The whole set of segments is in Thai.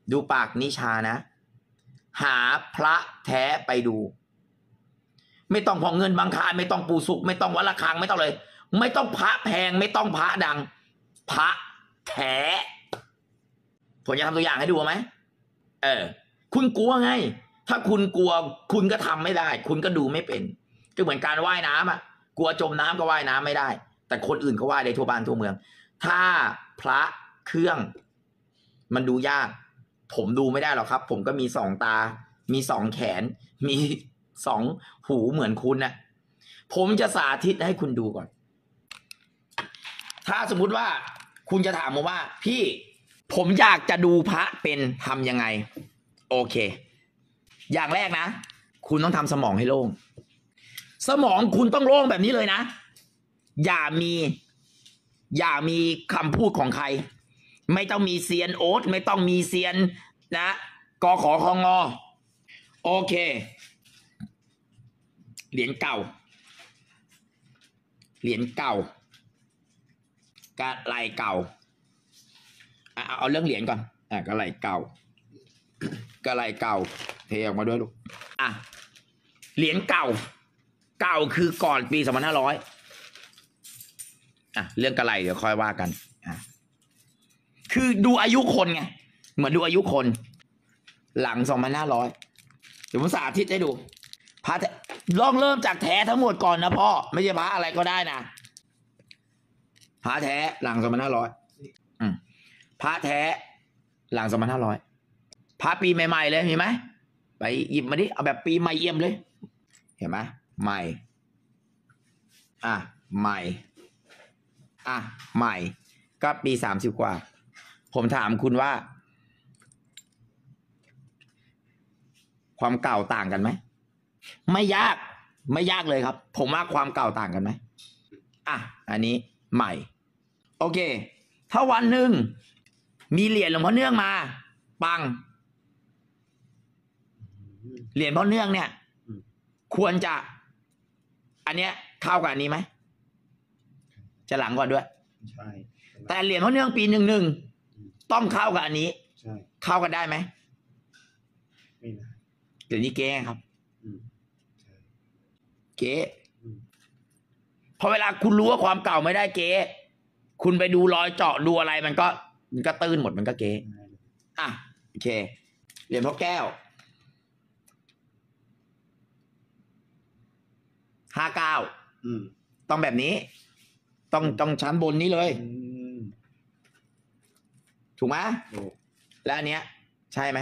ดูปากนิชานะหาพระแท้ไปดู ไม่ต้องพอเงินบางคารไม่ต้องปู่สุขไม่ต้องวัดระฆังไม่ต้องเลย ไม่ต้องพระแพงไม่ต้องพระดัง พระแท้ผมจะทำตัวอย่างให้ดูไหมคุณกลัวไงถ้าคุณกลัวคุณก็ทำไม่ได้ คุณก็ดูไม่เป็นก็เหมือนการว่ายน้ำอ่ะกลัวจมน้ำก็ว่ายน้ำไม่ได้ แต่คนอื่นเขาว่ายได้ทั่วบ้านทั่วเมืองถ้าพระเครื่องมันดูยากผมดูไม่ได้หรอกครับผมก็มีสองตามีสองแขนมีสองหูเหมือนคุณนะผมจะสาธิตให้คุณดูก่อนถ้าสมมุติว่าคุณจะถามผมว่าพี่ผมอยากจะดูพระเป็นทำยังไงโอเคอย่างแรกนะคุณต้องทำสมองให้โล่งสมองคุณต้องโล่งแบบนี้เลยนะอย่ามีคำพูดของใครไม่ต้องมีเซียนโอ๊ตไม่ต้องมีเซียนนะกขคงโอเคเหรียญเก่ากะไหลเก่าเอาเรื่องเหรียญก่อนกะไหลเก่าเทออกมาด้วยลูกเหรียญเก่าคือก่อนปี2500เรื่องกะไหลเดี๋ยวค่อยว่ากันคือดูอายุคนไงเหมือนดูอายุคนหลัง2500เดี๋ยวผมสาธิตให้ดูพระลองเริ่มจากแท้ทั้งหมดก่อนนะพ่อไม่ใช่พระอะไรก็ได้นะพระแท้หลัง2500พระแท้หลัง2500พระปีใหม่ๆเลยมีไหมไปหยิบมาดิเอาแบบปีใหม่เอี่ยมเลยเห็นไหมใหม่ใหม่ก็ปี30กว่าผมถามคุณว่าความเก่าต่างกันไหมไม่ยากเลยครับผมว่าความเก่าต่างกันไหมอันนี้ใหม่โอเคถ้าวันหนึ่งมีเหรียญหลวงพ่อเนื่องมาปังเหรียญพ่อเนื่องเนี่ยควรจะอันเนี้ยเข้ากับอันนี้ไหมจะหลังก่อนด้วยใช่แต่เหรียญพ่อเนื่องปี11ต้องเข้ากับอันนี้ใช่เข้ากันได้ไหมไม่ได้เดี๋ยวนี้เก๊ครับเก๊พอเวลาคุณรู้ว่าความเก่าไม่ได้เก๊คุณไปดูรอยเจาะดูอะไรมันก็ตื้นหมดมันก็เก๊โอเคเหรียญพ่อแก้ว59ต้องแบบนี้ต้องชั้นบนนี้เลยถูกไหมแล้วอันเนี้ยใช่ไหม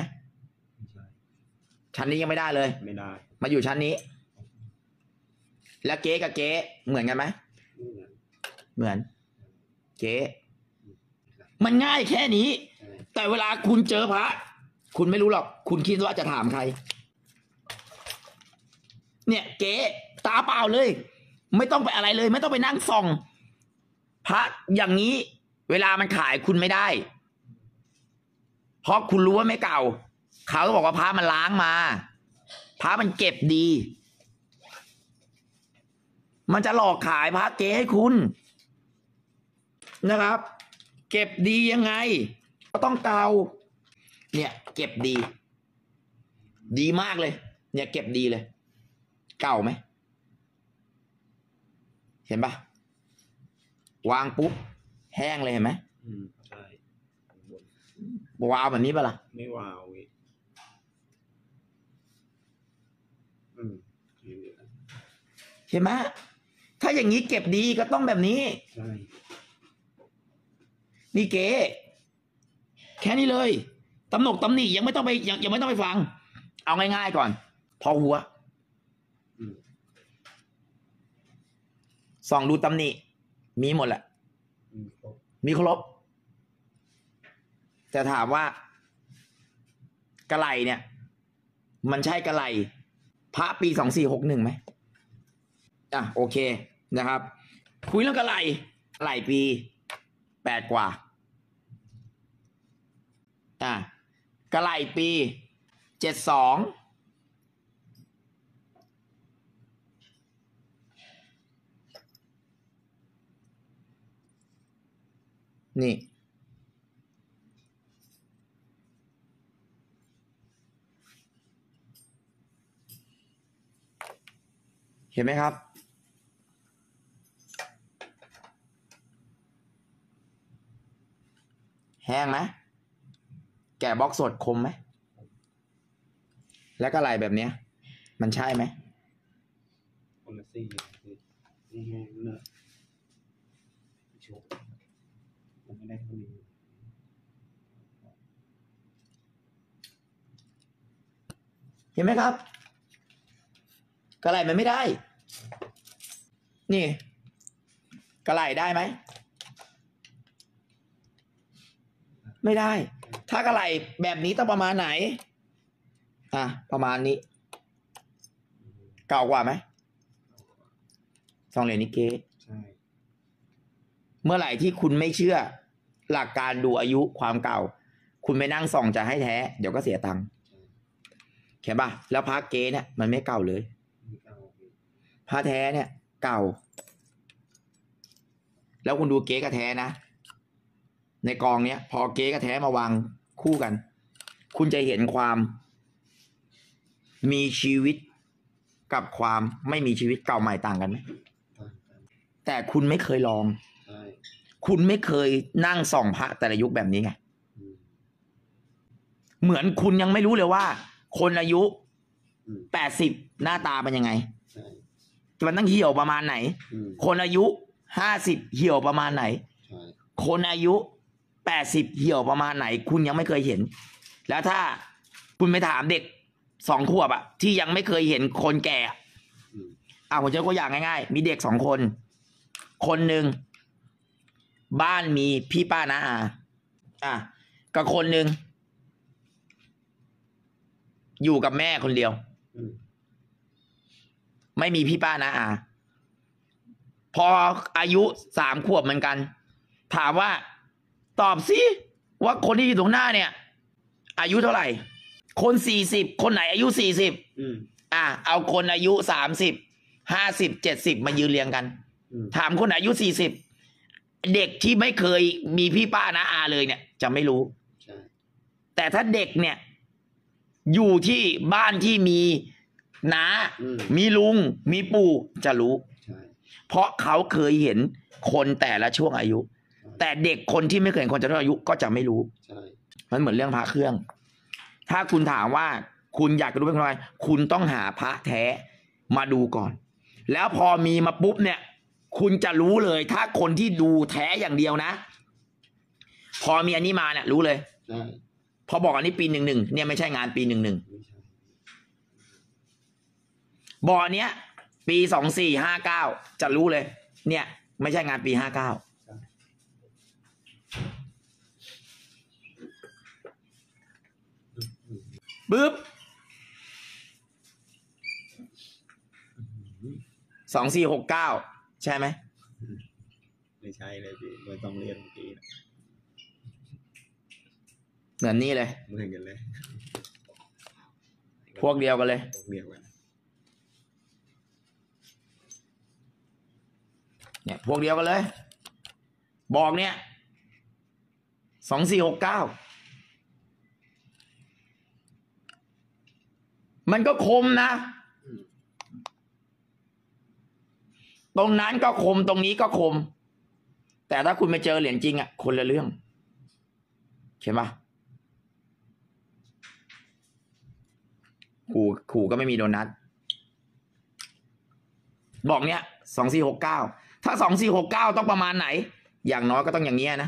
ชั้นนี้ยังไม่ได้เลยไม่ได้มาอยู่ชั้นนี้แล้วเก๊กับเก๊เหมือนกันไหมเหมือนเก๊มันง่ายแค่นี้แต่เวลาคุณเจอพระคุณไม่รู้หรอกคุณคิดว่าจะถามใครเนี่ยเก๊ตาเปล่าเลยไม่ต้องไปอะไรเลยไม่ต้องไปนั่งส่องพระอย่างนี้เวลามันขายคุณไม่ได้เพราะคุณรู้ว่าไม่เก่าเขาก็บอกว่าพระมันล้างมาพระมันเก็บดีมันจะหลอกขายพระเก๊ให้คุณนะครับเก็บดียังไงก็ต้องเก่าเนี่ยเก็บดีมากเลยเนี่ยเก็บดีเลยเก่าไหมเห็นปะวางปุ๊บแห้งเลยเห็นไหมใช่วาวแบบนี้ปะล่ะไม่วาวเห็นไหมถ้าอย่างนี้เก็บดีก็ต้องแบบนี้ใช่นี่เก๋แค่นี้เลยตำหนิยังไม่ต้องไปฟังเอาง่ายๆก่อนพอหัวส่องดูตำหนิมีหมดแหละมีครบแต่ถามว่ากะไหลเนี่ยมันใช่กะไหลพระปี2461ไหมโอเคนะครับคุยเรื่องกะไหลปี8กว่ากะไหลปี72นี่เห็นไหมครับแห้งไหมแกะบล็อกสดคมไหมแล้วก็ไหลแบบเนี้ยมันใช่ไหมคนละซี่นี่แห้งเนอะโชว์มันไม่ได้เท่านี้เห็นไหมครับกระไหลมันไม่ได้นี่กระไหลได้ไหมไม่ได้ถ้ากระไหลแบบนี้ต้องประมาณไหนประมาณนี้เก่ากว่าไหม2 เหรียญนิเก้ใช่เมื่อไหร่ที่คุณไม่เชื่อหลักการดูอายุความเก่าคุณไปนั่งส่องจะให้แท้เดี๋ยวก็เสียตังค์เห็นป่ะแล้วพระเก๊เนี่ยมันไม่เก่าเลยพระแท้เนี่ยเก่าแล้วคุณดูเก๊กับแท้นะในกองเนี้ยพอเก๊กับแท้มาวางคู่กันคุณจะเห็นความมีชีวิตกับความไม่มีชีวิตเก่าใหม่ต่างกันไหมแต่คุณไม่เคยลองคุณไม่เคยนั่งส่องพระแต่ละยุคแบบนี้ไงเหมือนคุณยังไม่รู้เลยว่าคนอายุ80หน้าตาเป็นยังไงมันต้องเหี่ยวประมาณไหนคนอายุ50เหี่ยวประมาณไหนคนอายุ80เหี่ยวประมาณไหนคุณยังไม่เคยเห็นแล้วถ้าคุณไปถามเด็ก2 ขวบที่ยังไม่เคยเห็นคนแก่ผมจะยกตัวอย่างง่ายๆมีเด็ก2 คนคนหนึ่งบ้านมีพี่ป้าน้าอากับคนหนึ่งอยู่กับแม่คนเดียวไม่มีพี่ป้าน้าอาพออายุ3 ขวบเหมือนกันถามว่าตอบสิว่าคนที่อยู่ตรงหน้าเนี่ยอายุเท่าไหร่คน40คนไหนอายุ40เอาคนอายุ30 50 70มายืนเรียงกันถามคนอายุ40เด็กที่ไม่เคยมีพี่ป้าน้าอาเลยเนี่ยจะไม่รู้แต่ถ้าเด็กเนี่ยอยู่ที่บ้านที่มีน้ามีลุงมีปู่จะรู้เพราะเขาเคยเห็นคนแต่ละช่วงอายุแต่เด็กคนที่ไม่เคยเห็นคนแต่ละอายุก็จะไม่รู้มันเหมือนเรื่องพระเครื่องถ้าคุณถามว่าคุณอยากจะรู้เป็นอะไรคุณต้องหาพระแท้มาดูก่อนแล้วพอมีมาปุ๊บเนี่ยคุณจะรู้เลยถ้าคนที่ดูแท้อย่างเดียวนะพอมีอันนี้มาเนี่ยรู้เลยพอบอกอันนี้ปี11เนี่ยไม่ใช่งานปี11บอกอันเนี้ยปี2459จะรู้เลยเนี่ยไม่ใช่งานปี59ปึ๊บ2469ใช่ไหมไม่ใช่เลยพี่ไม่ต้องเรียนเมื่อกี้เหมือนนี่เลยเหมือนกันเลยพวกเดียวกันเลยเนี่ยพวกเดียวกันเลยบอกเนี่ย2469มันก็คมนะตรงนั้นก็คมตรงนี้ก็คมแต่ถ้าคุณไปเจอเหรียญจริงคนละเรื่องเห็นปะขู่ก็ไม่มีโดนัทบอกเนี้ย2469ถ้า2469ต้องประมาณไหนอย่างน้อยก็ต้องอย่างเงี้ยนะ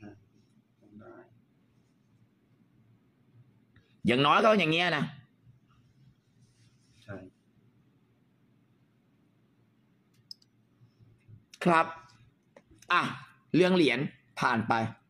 อย่างน้อยก็ต้องอย่างเงี้ยนะครับเรื่องเหรียญผ่านไป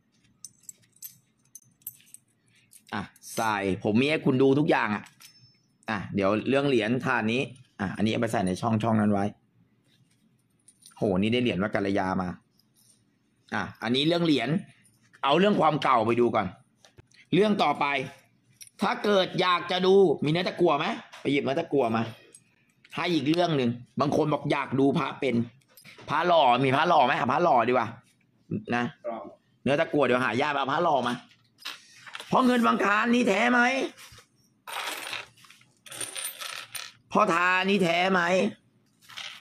ใส่ผมมีให้คุณดูทุกอย่างเดี๋ยวเรื่องเหรียญถาดนี้อันนี้เอาไปใส่ในช่องนั้นไว้โหนี่ได้เหรียญวัดกัลยามาอันนี้เรื่องเหรียญเอาเรื่องความเก่าไปดูก่อนเรื่องต่อไปถ้าเกิดอยากจะดูมีเนื้อตะกั่วไหมไปหยิบเนื้อตะกั่วมาให้อีกเรื่องหนึ่งบางคนบอกอยากดูพระเป็นพระหล่อมีพระหล่อไหมหาพระหล่อดีกว่านะเนื้อตะกั่วเดี๋ยวหายากเอาพระหล่อมาเพราะเงินบางคารนี่แท้ไหมพ่อทานี่แท้ไหม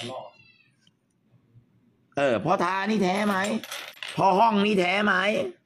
ทะเลาะพ่อทานี่แท้ไหมพ่อห้องนี่แท้ไหม